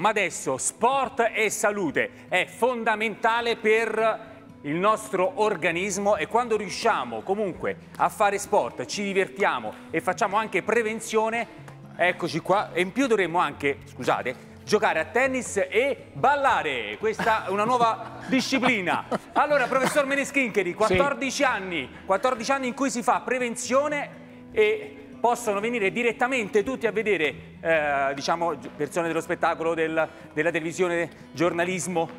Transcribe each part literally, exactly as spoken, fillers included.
ma adesso sport e salute è fondamentale per il nostro organismo e quando riusciamo comunque a fare sport, ci divertiamo e facciamo anche prevenzione, eccoci qua, e in più dovremmo anche, scusate, giocare a tennis e ballare. Questa è una nuova disciplina. Allora, professor Meneschincheri, quattordici sì. anni, quattordici anni in cui si fa prevenzione e possono venire direttamente tutti a vedere, eh, diciamo, persone dello spettacolo, del, della televisione, giornalismo.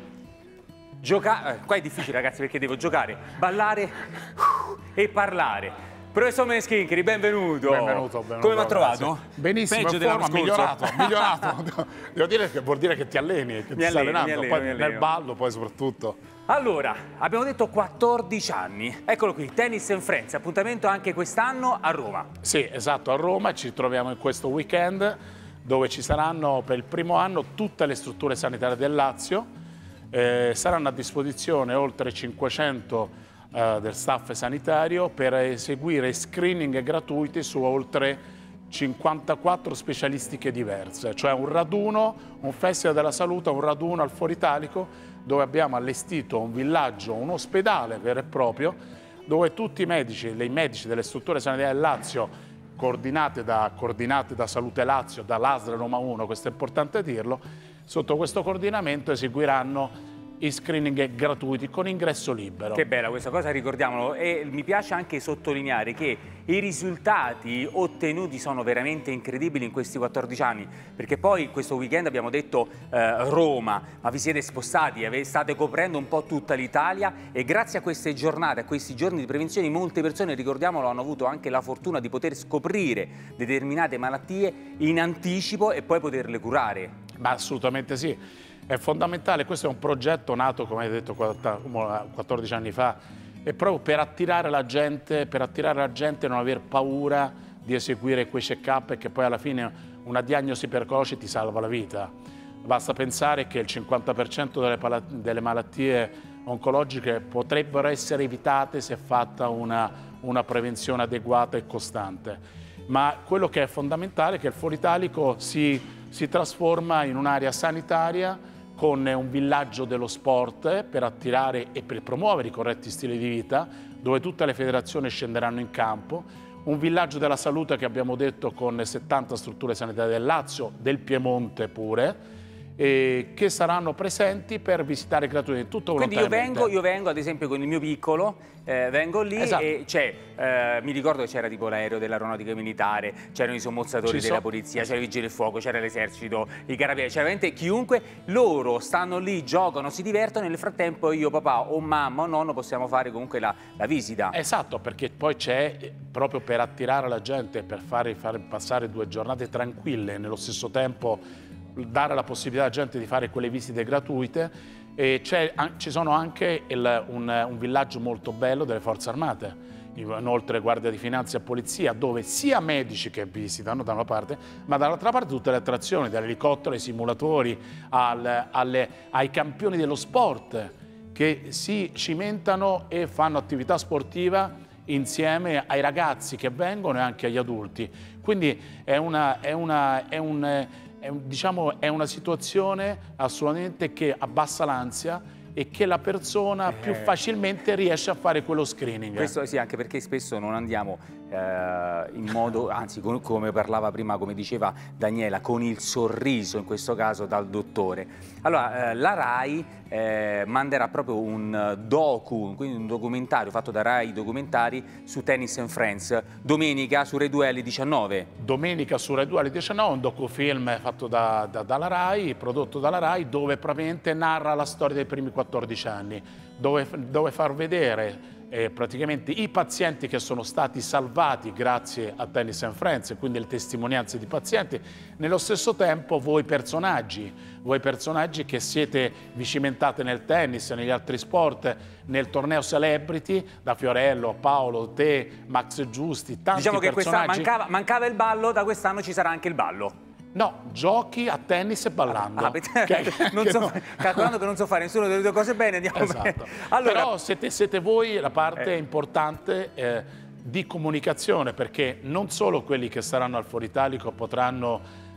Giocare, qua è difficile ragazzi perché devo giocare, ballare uh, e parlare. Professor Meneschincheri, benvenuto. Benvenuto, benvenuto. Come mi ha trovato? Benissimo, peggio in forma, migliorato, migliorato. Devo dire che vuol dire che ti alleni, che mi ti alleno, stai allenando, mi alleno, poi mi alleno. nel ballo poi soprattutto. Allora, abbiamo detto quattordici anni, eccolo qui, Tennis and Friends, appuntamento anche quest'anno a Roma. Sì, esatto, a Roma ci troviamo in questo weekend dove ci saranno per il primo anno tutte le strutture sanitarie del Lazio. Eh, saranno a disposizione oltre cinquecento eh, del staff sanitario per eseguire screening gratuiti su oltre cinquantaquattro specialistiche diverse, cioè un raduno, un festival della salute, un raduno al Foro Italico dove abbiamo allestito un villaggio, un ospedale vero e proprio dove tutti i medici, i medici delle strutture sanitarie del Lazio coordinate da, coordinate da Salute Lazio, dall'A S L Roma uno, questo è importante dirlo, sotto questo coordinamento eseguiranno i screening gratuiti con ingresso libero. Che bella questa cosa, ricordiamolo, e mi piace anche sottolineare che i risultati ottenuti sono veramente incredibili in questi quattordici anni, perché poi questo weekend abbiamo detto eh, Roma, ma vi siete spostati, state coprendo un po' tutta l'Italia e grazie a queste giornate, a questi giorni di prevenzione, molte persone, ricordiamolo, hanno avuto anche la fortuna di poter scoprire determinate malattie in anticipo e poi poterle curare. Ma assolutamente sì, è fondamentale, questo è un progetto nato, come hai detto, quattordici anni fa, è proprio per attirare la gente, per attirare la gente a non aver paura di eseguire quei check-up e che poi alla fine una diagnosi precoce ti salva la vita. Basta pensare che il cinquanta per cento delle, delle malattie oncologiche potrebbero essere evitate se fatta una, una prevenzione adeguata e costante. Ma quello che è fondamentale è che il Foro Italico si si trasforma in un'area sanitaria con un villaggio dello sport per attirare e per promuovere i corretti stili di vita, dove tutte le federazioni scenderanno in campo, un villaggio della salute che abbiamo detto con settanta strutture sanitarie del Lazio, del Piemonte pure, e che saranno presenti per visitare gratuitamente tutto volontariamente. Quindi io vengo, io vengo ad esempio con il mio piccolo, eh, vengo lì esatto. e c'è, eh, mi ricordo che c'era tipo l'aereo dell'aeronautica militare, c'erano i sommozzatori della so. polizia, c'era i vigili del fuoco, c'era l'esercito, i carabinieri, c'era veramente chiunque, loro stanno lì, giocano, si divertono e nel frattempo io, papà o mamma o nonno possiamo fare comunque la, la visita. Esatto, perché poi c'è, proprio per attirare la gente, per fare, fare passare due giornate tranquille e nello stesso tempo dare la possibilità alla gente di fare quelle visite gratuite, e ci sono anche il, un, un villaggio molto bello delle Forze Armate, inoltre Guardia di Finanza e Polizia, dove sia medici che visitano da una parte, ma dall'altra parte tutte le attrazioni, dall'elicottero ai simulatori, al, alle, ai campioni dello sport che si cimentano e fanno attività sportiva insieme ai ragazzi che vengono e anche agli adulti. Quindi è una, è una, è un, È, un, diciamo, è una situazione assolutamente che abbassa l'ansia e che la persona più facilmente riesce a fare quello screening. Questo sì, anche perché spesso non andiamo eh, in modo, anzi con, come parlava prima, come diceva Daniela, con il sorriso in questo caso dal dottore. Allora, eh, la RAI eh, manderà proprio un docu, quindi un documentario fatto da RAI Documentari su Tennis and Friends, domenica su Rai due alle diciannove. Domenica su Rai due alle diciannove, un docufilm fatto da, da, dalla RAI, prodotto dalla RAI, dove praticamente narra la storia dei primi quattordici anni, dove, dove far vedere eh, praticamente i pazienti che sono stati salvati grazie a Tennis and Friends, quindi le testimonianze di pazienti, nello stesso tempo voi personaggi, voi personaggi che siete vi cimentate nel tennis, negli altri sport, nel torneo Celebrity, da Fiorello, Paolo, te, Max Giusti, tanti diciamo che personaggi. Mancava, mancava il ballo, da quest'anno ci sarà anche il ballo. No, giochi a tennis e ballando. Ah, che, non che so, no. Calcolando che non so fare nessuna delle due cose bene, andiamo esatto. Allora, però siete, siete voi la parte eh. importante eh, di comunicazione, perché non solo quelli che saranno al Foro Italico potranno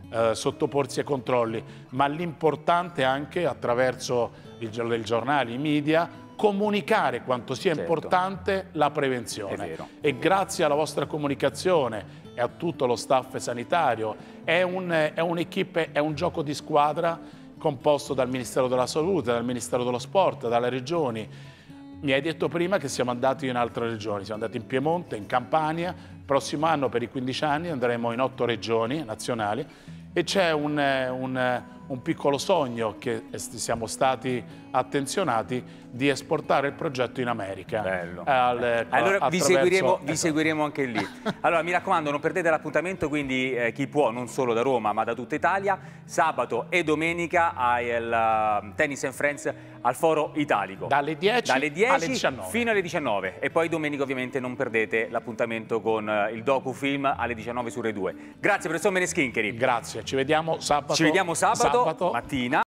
eh, sottoporsi ai controlli, ma l'importante è anche attraverso i, i giornali, i media, comunicare quanto sia certo. importante la prevenzione. E grazie alla vostra comunicazione e a tutto lo staff sanitario, è un'equipe, un è un gioco di squadra composto dal Ministero della Salute, dal Ministero dello Sport, dalle regioni. Mi hai detto prima che siamo andati in altre regioni, siamo andati in Piemonte, in Campania, il prossimo anno per i quindici anni andremo in otto regioni nazionali e c'è un, un, un piccolo sogno che siamo stati attenzionati di esportare il progetto in America. Bello. Al, allora vi seguiremo, vi esatto. seguiremo anche lì. Allora mi raccomando, non perdete l'appuntamento, quindi eh, chi può, non solo da Roma ma da tutta Italia, sabato e domenica al uh, Tennis and Friends al Foro Italico. Dalle dieci, Dalle dieci alle diciannove. Fino alle diciannove. E poi domenica ovviamente non perdete l'appuntamento con uh, il docufilm alle diciannove su Rai due. Grazie professor Meneschincheri. Grazie, ci vediamo sabato. Ci vediamo sabato, sabato. mattina.